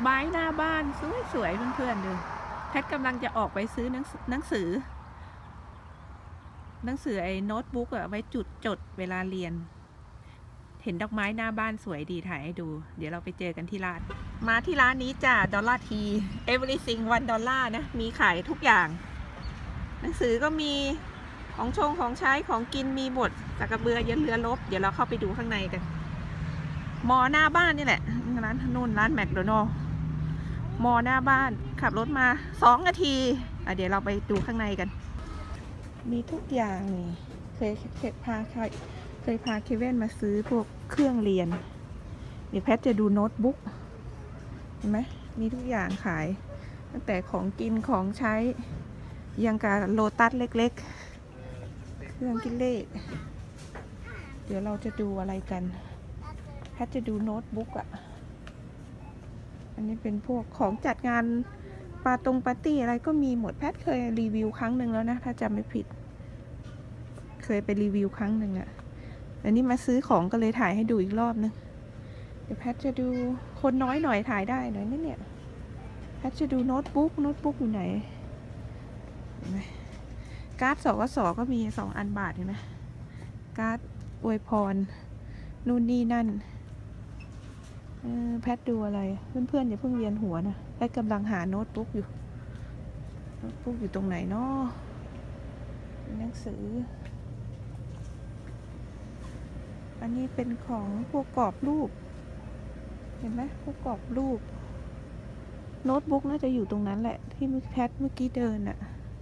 ไม้หน้าบ้านสวยๆเพื่อนๆดูแพทกำลังจะออกไปซื้อหนังสือไอ้โน้ตบุ๊กอะไว้จดเวลาเรียนเห็นดอกไม้หน้าบ้านสวยดีถ่ายให้ดูเดี๋ยวเราไปเจอกันที่ร้านมาที่ร้านนี้จ้ะ$everything $1นะมีขายทุกอย่างหนังสือก็มีของใช้ของกินมีหมดสักกระเบือยันเรือรบเดี๋ยวเราเข้าไปดูข้างในกันมอหน้าบ้านนี่แหละร้านนู่นร้านแมคโดนัลด์มอหน้าบ้านขับรถมา2 นาทีเดี๋ยวเราไปดูข้างในกันมีทุกอย่างนี่เคยพาเคเว่นมาซื้อพวกเครื่องเรียนเดี๋ยวแพทจะดูโน้ตบุ๊กเห็นไหมมีทุกอย่างขายตั้งแต่ของกินของใช้ยังกับโลตัสเล็กๆเครื่องคิดเลขเดี๋ยวเราจะดูอะไรกันแพทจะดูโน้ตบุ๊กอ่ะอันนี้เป็นพวกของจัดงานปาร์ตี้อะไรก็มีหมดแพทเคยรีวิวครั้งหนึ่งแล้วนะถ้าจำไม่ผิดเคยไปรีวิวครั้งหนึ่งอะอันนี้มาซื้อของก็เลยถ่ายให้ดูอีกรอบนึงเดี๋ยวแพทจะดูคนน้อยหน่อยถ่ายได้หน่อยนี่เนี่ยแพทจะดูโน้ตบุ๊กอยู่ไหนเห็นไหมการ์ดสกสก็มี2 อันบาทเห็นไหมการ์ดอวยพรนู่นนี่นั่นแพทดูอะไรเพื่อนๆอย่าเพิ่งเวียนหัวนะแพทกำลังหาโน้ตบุ๊กอยู่ตรงไหนเนาะหนังสืออันนี้เป็นของพวกกรอบรูปเห็นไหมพวกกรอบรูปโน้ตบุ๊กน่าจะอยู่ตรงนั้นแหละที่แพทเมื่อกี้เดินอะ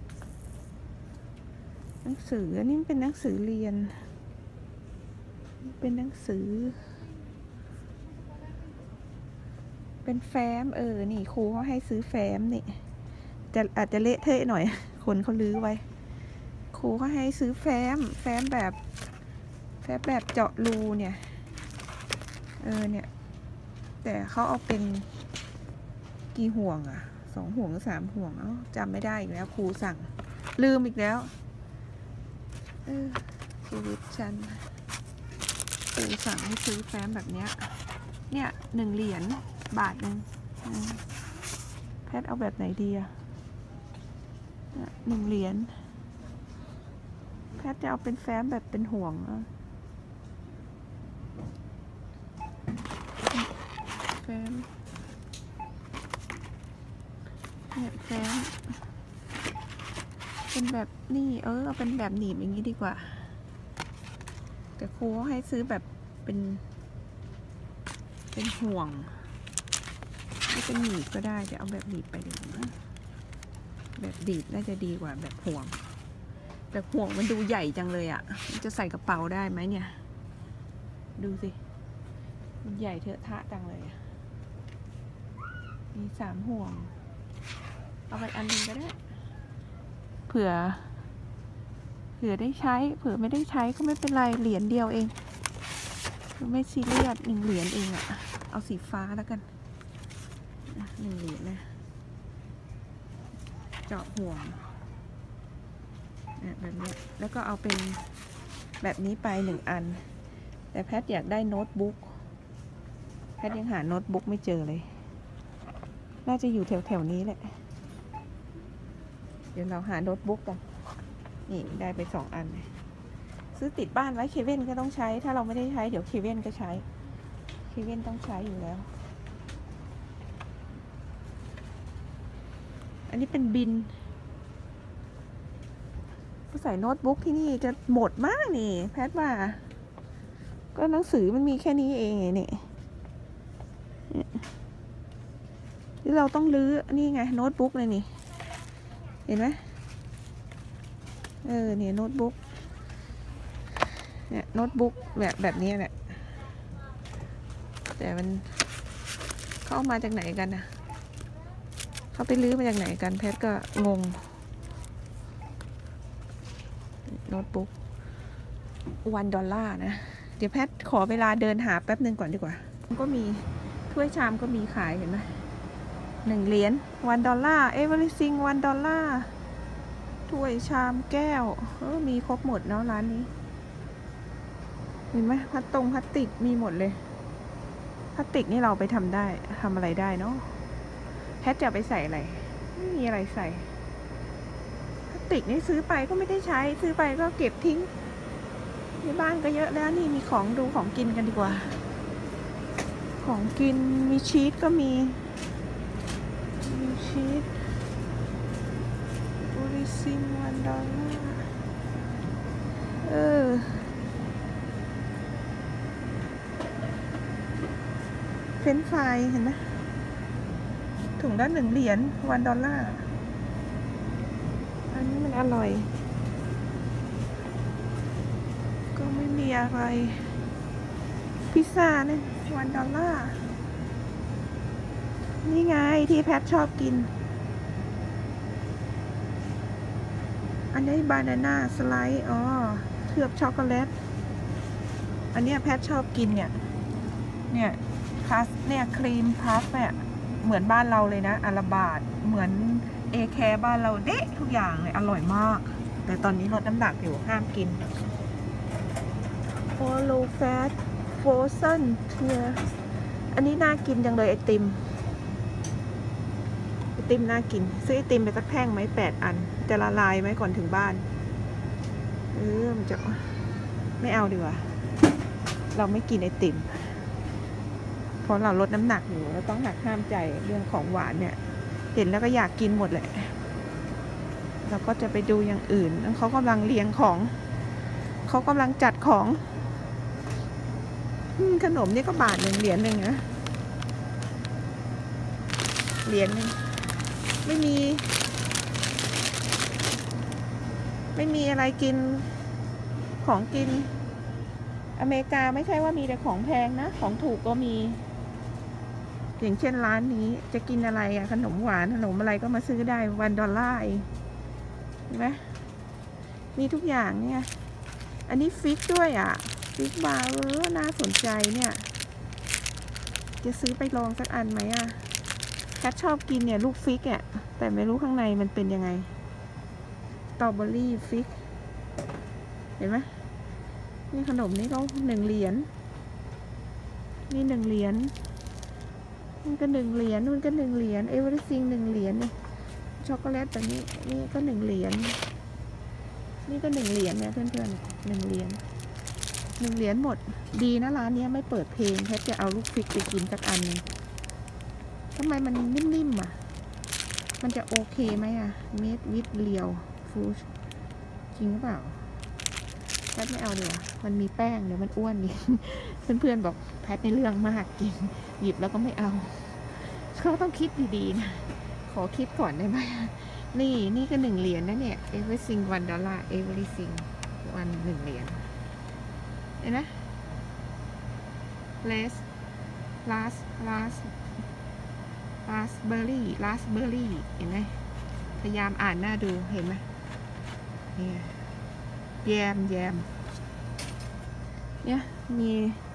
หนังสืออันนี้เป็นหนังสือเรียนเป็นหนังสือเป็นแฟ้มนี่ครูเขาให้ซื้อแฟ้มนี่อาจจะเละเทะหน่อยคนเขาลื้อไว้ครูเขาให้ซื้อแฟ้มแบบเจาะรูเนี่ยเนี่ยแต่เขาเอาเป็นกี่ห่วงอะ2 ห่วงหรือ3 ห่วงจำไม่ได้อีกแล้วครูสั่งลืมอีกแล้วชีวิตฉันครูสั่งให้ซื้อแฟ้มแบบเนี้ยเนี่ย1 เหรียญบาทนึงแพทเอาแบบไหนดีอะ1 เหรียญแพทจะเอาเป็นแฟ้มแบบเป็นห่วงแฟ้มเนี่ยแฟ้มเป็นแบบนี่เอาเป็นแบบหนีบอย่างนี้ดีกว่าแต่ครูให้ซื้อแบบเป็นห่วงไม่เป็นหนีบก็ได้จะเอาแบบหนีบไปดีกว่าแบบดีบน่าจะดีกว่าแบบห่วงแบบห่วงมันดูใหญ่จังเลยอ่ะมันจะใส่กระเป๋าได้ไหมเนี่ยดูสิมันใหญ่เถอะทะจังเลยมี3 ห่วงเอาไปอันนึงก็ได้เผื่อได้ใช้เผื่อไม่ได้ใช้ก็ไม่เป็นไรเหรียญเดียวเองไม่ซีเรียส1 เหรียญเองอะเอาสีฟ้าแล้วกัน1 เหรียญนะเจาะห่วงแบบนี้แล้วก็เอาเป็นแบบนี้ไป1 อันแต่แพทอยากได้โน้ตบุ๊กแพทยังหาโน้ตบุ๊กไม่เจอเลยน่าจะอยู่แถวนี้แหละเดี๋ยวเราหาโน้ตบุ๊กกันนี่ได้ไป2 อันซื้อติดบ้านไว้เคเว่นก็ต้องใช้ถ้าเราไม่ได้ใช้เดี๋ยวเคเว่นก็ใช้เคเว่นต้องใช้อยู่แล้วอันนี้เป็นบินใส่โน้ตบุ๊กที่นี่จะหมดมากนี่แพทว่าก็หนังสือมันมีแค่นี้เองนี่ที่เราต้องรื้อนี่ไงโน้ตบุ๊กเลยนี่เห็นไหมเนี่ยโน้ตบุ๊กเนี่ยโน้ตบุ๊กแบบนี้แหละแต่มันเข้ามาจากไหนกันนะเขาไปรื้อมาจากไหนกันแพทก็งงโน้ตบุ๊ก$1นะเดี๋ยวแพทขอเวลาเดินหาแป๊บนึงก่อนดีกว่าก็มีถ้วยชามก็มีขายเห็นไหม1 เหรียญ$1 everything $1ถ้วยชามแก้วมีครบหมดเนาะร้านนี้เห็นไหมพลาสติกมีหมดเลยพลาสติกนี่เราไปทำอะไรได้เนาะแพทจะไปใส่อะไรไม่มีอะไรใส่พลาสติกนี่ซื้อไปก็ไม่ได้ใช้ซื้อไปก็เก็บทิ้งในบ้านก็เยอะแล้วนี่มีของดูของกินกันดีกว่าของกินมีชีสก็มีชีสบริซิง$1เฟรนช์ฟรายเห็นไหมถุงละ$1$1 อันนี้มันอร่อยก็ไม่มีอะไรพิซซ่าเนี่ย$1นี่ไงที่แพทชอบกินอันนี้บานาน่าสไลด์เคลือบช็อกโกแลตอันนี้แพทชอบกินเนี่ยคัสเนี่ยครีมพัฟเนี่ยเหมือนบ้านเราเลยนะอัลบาทเหมือนเอแคร์บ้านเราเด๊ะทุกอย่างเลยอร่อยมากแต่ตอนนี้ลดน้ำหนักอยู่ห้ามกินโอโลแฟตโฟเซนเทียอันนี้น่ากินจังเลยไอติมน่ากินซื้อไอติมไปสักแท่งไหม8 อันจะละลายไหมก่อนถึงบ้านมันจะไม่เอาดีกว่าเราไม่กินไอติมเพราะเราลดน้ำหนักอยู่เราต้องหักห้ามใจเรื่องของหวานเนี่ยเห็นแล้วก็อยากกินหมดแหละเราก็จะไปดูอย่างอื่นเขากำลังเรียงของเขากำลังจัดของขนมนี่ก็บาท$1นะ$1ไม่มีอะไรกินของกินอเมริกาไม่ใช่ว่ามีแต่ของแพงนะของถูกก็มีอย่างเช่นร้านนี้จะกินอะไรขนมหวานขนมอะไรก็มาซื้อได้$1เองเห็นไหมมีทุกอย่างเนี่ยอันนี้ฟิกด้วยฟิกบาร์น่าสนใจเนี่ยจะซื้อไปลองสักอันไหมแคทชอบกินเนี่ยลูกฟิกแต่ไม่รู้ข้างในมันเป็นยังไงสตรอเบอรี่ฟิกเห็นไหมนี่ขนมนี่ก็$1นี่$1มันก็$1นู่นก็$1เอเวอร์ซิง$1นี่ช็อกโกแลตแบบนี้นี่ก็$1นี่ก็$1เนี่ยเพื่อนๆ$1หมดดีนะร้านนี้ไม่เปิดเพลงแพทจะเอาลูกฟิกไปกินสักอันนึงทำไมมันนิ่มๆมันจะโอเคไหมเมดวิดเรียวฟูชจริงหรือเปล่าแพทไม่เอาเดี๋ยวมันมีแป้งเดี๋ยวมันอ้วนนี่ เพื่อนๆบอกแพทในเรื่องมากกินหยิบแล้วก็ไม่เอาเขาต้องคิดดีๆนะขอคิดก่อนได้ไหมนี่ก็$1นะเนี่ย everything $1 everything $1 เห็นไหม raspberry เห็นไหมพยายามอ่านหน้าดูเห็นไหมเนี่ยแยมเนี่ยมี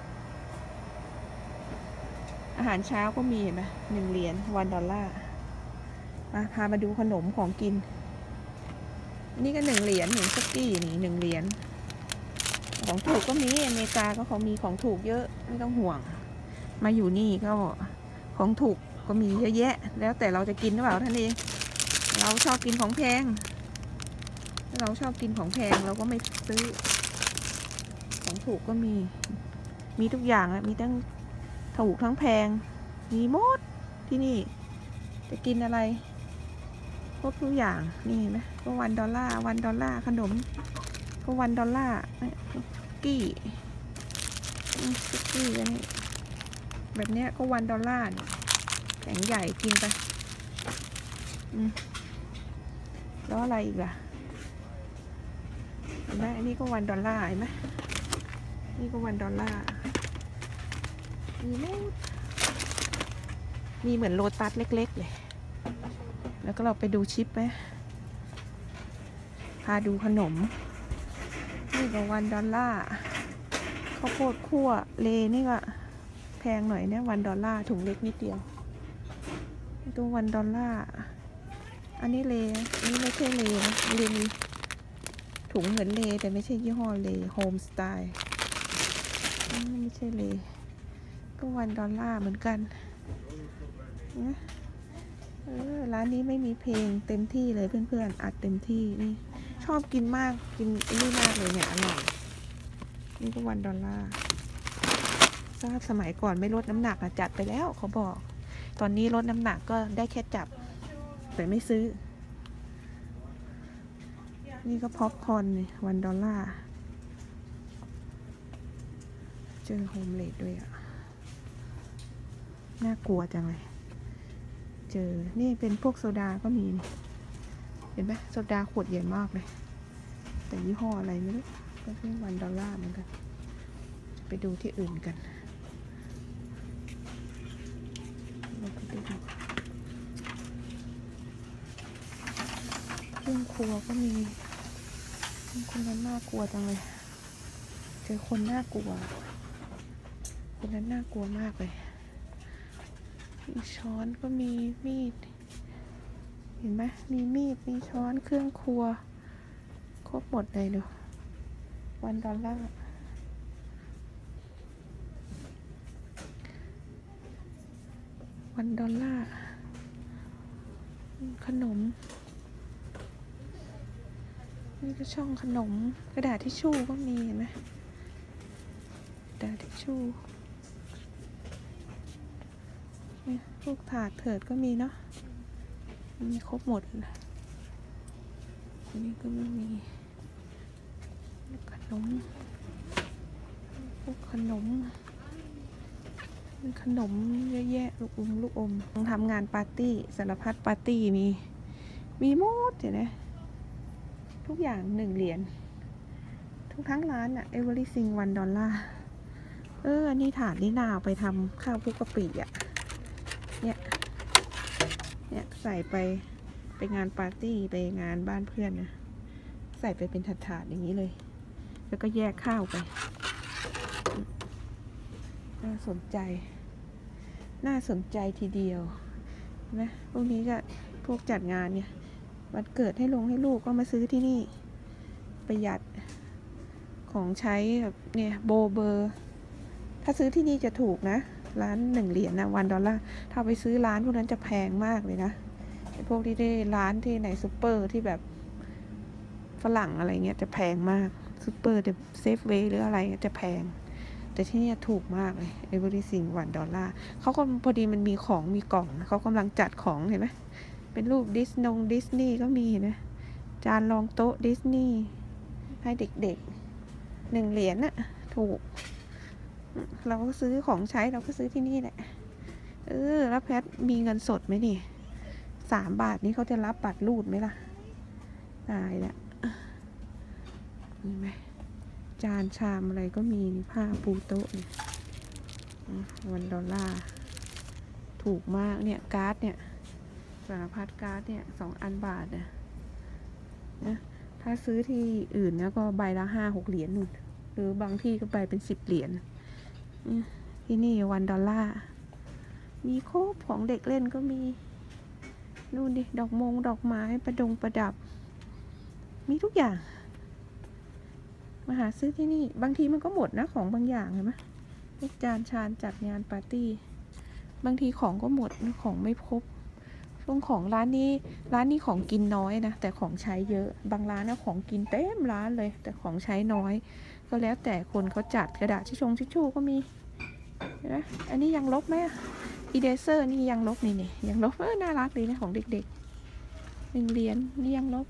อาหารเช้าก็มีเห็นไหม$1$1 พามาดูขนมของกินนี่ก็$1หนึ่งสกี้นี่$1ของถูกก็มีอเมริกาก็เขามีของถูกเยอะไม่ต้องห่วงมาอยู่นี่ก็ของถูกก็มีเยอะแยะแล้วแต่เราจะกินหรือเปล่าท่านเองเราชอบกินของแพงเราก็ไม่ซื้อของถูกก็มีทุกอย่างมีทั้งถูกทั้งแพงมีหมดที่นี่จะกินอะไรครบทุกอย่างนี่ไหมก็$1ขนมก็$1กี้อันนี้แบบเนี้ยก็$1แข็งใหญ่กินไปแล้วอะไรอีกล่ะเห็นไหมอันนี้ก็$1เห็นไหมนี่ก็$1มีเหมือนโลตัสเล็กๆเลยแล้วก็เราไปดูชิปไหมพาดูขนมนี่ก็$1ข้าวโพดคั่วเลนี่ก็แพงหน่อยเนี่ย$1ถุงเล็กนิดเดียวตัว$1อันนี้เลอันนี้ไม่ใช่เลมีถุงเหมือนเลแต่ไม่ใช่ยี่ห้อเลโฮมสไตล์ไม่ใช่เลก็$1เหมือนกันร้านนี้ไม่มีเพลงเต็มที่เลยเพื่อนๆอัดเต็มที่นี่ชอบกินมากกินไอ้นี่มากเลยเนี่ยอร่อยนี่ก็$1ทราบสมัยก่อนไม่ลดน้ำหนักอะจัดไปแล้วเขาบอกตอนนี้ลดน้ำหนักก็ได้แค่จับแต่ไม่ซื้อนี่ก็พ็อปคอร์นนี่$1เจอโฮมเลดด้วยอะน่ากลัวจังเลยเจอนี่เป็นพวกโซดาก็มีเห็นไหมโซดาขวดใหญ่มากเลยแต่ยี่ห้ออะไรไม่รู้ก็เป็น$1เหมือนกันไปดูที่อื่นกันเราไปดูเครื่องครัวก็มีคนนั้นน่ากลัวจังเลยเจอคนน่ากลัวคนนั้นน่ากลัวมากเลยมีช้อนก็มีมีดเห็นไหมมีมีดมีช้อนเครื่องครัวครบหมดเลยดู$1ขนมนี่ก็ช่องขนมกระดาษทิชชู่ก็มีเห็นไหมกระดาษทิชชู่นี่พวกถาดเถิดก็มีเนาะมีครบหมดอันนี้ก็ไม่มีขนมพวกขนมเยอะแยะลูกอมต้องทำงานปาร์ตี้สารพัดปาร์ตี้มีหมดเห็นไหมทุกอย่าง$1ทุกทั้งร้านอะeverything $1อันนี้ถาดนี่นาเอาไปทำข้าวคลุกกะปิอะเนี่ยใส่ไปงานปาร์ตี้ไปงานบ้านเพื่อนนะใส่ไปเป็นถาดอย่างนี้เลยแล้วก็แยกข้าวไปน่าสนใจทีเดียวนะพวกนี้ก็พวกจัดงานเนี่ยวันเกิดให้ให้ลูกก็มาซื้อที่นี่ประหยัดของใช้แบบเนี่ยโบเบอร์ถ้าซื้อที่นี่จะถูกนะร้าน$1นะ$1ถ้าไปซื้อร้านพวกนั้นจะแพงมากเลยนะพวกที่ได้ร้านที่ไหนซูเปอร์ที่แบบฝรั่งอะไรเงี้ยจะแพงมากซูเปอร์เซฟเวย์หรืออะไรจะแพงแต่ที่นี่ถูกมากเลยeverything $1เขาก็พอดีมันมีของมีกล่องเขากำลังจัดของเห็นไหมเป็นรูปดิสนีย์ก็มีนะจานรองโต๊ะดิสนีย์ให้เด็กๆ$1น่ะถูกเราก็ซื้อของใช้เราก็ซื้อที่นี่แหละแล้วแพทมีเงินสดไหมนี่3 บาทนี้เขาจะรับบัตรรูดไหมล่ะตายแล้วมีไหมจานชามอะไรก็มีผ้าปูโต๊ะ$1ถูกมากเนี่ยการ์ดเนี่ยสารพัดการ์ดเนี่ย2 อันบาทนะถ้าซื้อที่อื่นนะก็ใบละ5-6 เหรียญนู่นหรือบางที่ก็ใบเป็น10 เหรียญที่นี่$1มีครบของเด็กเล่นก็มีนู่นดิดอกไม้ประดับมีทุกอย่างมาหาซื้อที่นี่บางทีมันก็หมดนะของบางอย่างเห็นไหมพวกจานชามจัดงานปาร์ตี้บางทีของก็หมดของไม่ครบช่วงของร้านนี้ของกินน้อยนะแต่ของใช้เยอะบางร้านนะของกินเต็มร้านเลยแต่ของใช้น้อยก็แล้วแต่คนเขาจัดกระดาษทิชชู่ก็มีเห็นไหมอันนี้ยังลบไหมอีเดเซอร์นี่ยังลบนี่ยังลบน่ารักดีนะของเด็กๆ$1นี่ยังลบ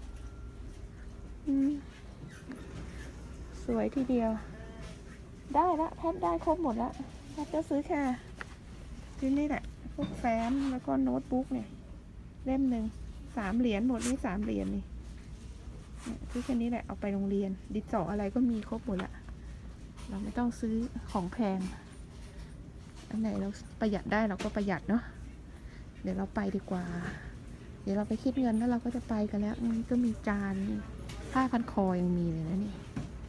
สวยทีเดียวได้ละแพทได้ครบหมดละแพทจะซื้อแค่ที่นี่แหละพวกแฟ้มแล้วก็โน้ตบุ๊กเนี่ยเล่ม$3หมดนี่$3นี่ซื้อแค่นี้แหละเอาไปโรงเรียนดินสออะไรก็มีครบหมดละเราไม่ต้องซื้อของแพงอันไหนเราประหยัดได้เราก็ประหยัดเนาะเดี๋ยวเราไปดีกว่าเดี๋ยวเราไปคิดเงินแล้วเราก็จะไปกันแล้วก็มีจานผ้าพันคอยังมีเลยนะนี่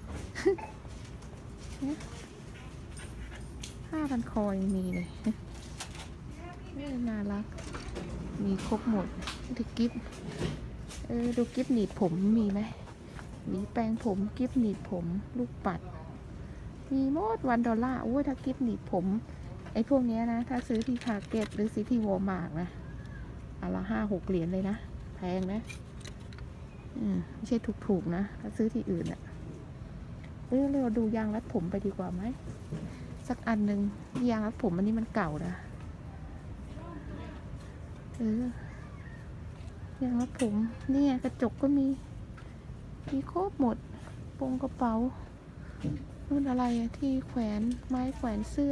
ผ้าพันคอยังมีเลยน่ารักมีครบหมดดูกิฟต์ดูกิฟต์หนีบผมมีไหมมีแปรงผมกิฟต์หนีบผมลูกปัดมีหมด$1โอ้ยถ้ากิฟต์หนีบผมไอ้พวกนี้นะถ้าซื้อที่ทาร์เก็ตหรือซื้อที่วอลมาร์ทนะอันละ5-6 เหรียญเลยนะแพงนะไม่ใช่ถูกๆนะถ้าซื้อที่อื่นอะเราดูยางรัดผมไปดีกว่าไหมสักอันหนึ่งยางรัดผมอันนี้มันเก่านะยางรัดผมเนี่ยกระจกก็มีครบหมดกระเป๋านู่นอะไรอะที่แขวนไม้แขวนเสื้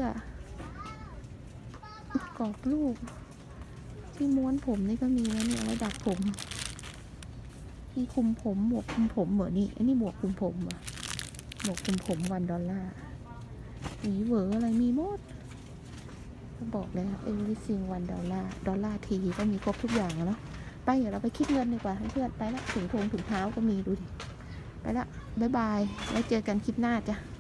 อกรอบรูปที่ม้วนผมนี่ก็มีนะเนี่ยไว้ดักผมที่คุมผมหมวกคุมผมเหมือนนี่อันนี้หมวกคุมผมอะหมวกคุมผม$1หวีเหวออะไรมีหมดก็บอกเลยeverything $1ทีก็มีครบทุกอย่างเนาะไปเดี๋ยวเราไปคิดเงินดีกว่าเพื่อนไปละถุงเท้าก็มีดูดิไปละบ๊ายบายไว้เจอกันคลิปหน้าจ้ะ